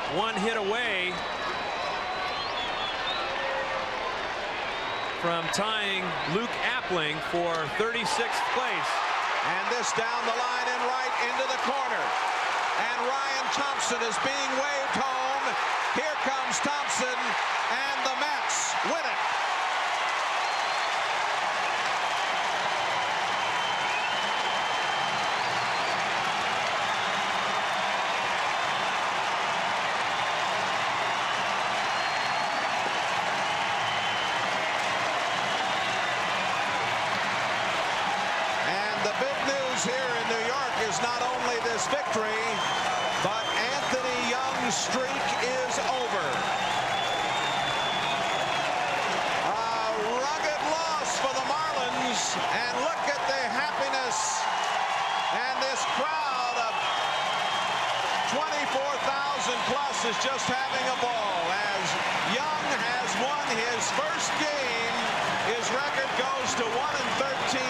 one hit away from tying Luke Appling for 36th place. And this down the line and right into the corner. And Ryan Thompson is being waved home. Here comes Thompson, and the Mets win it. Here in New York is not only this victory, but Anthony Young's streak is over. A rugged loss for the Marlins, and look at the happiness and this crowd of 24,000 plus is just having a ball as Young has won his first game. His record goes to 1-13.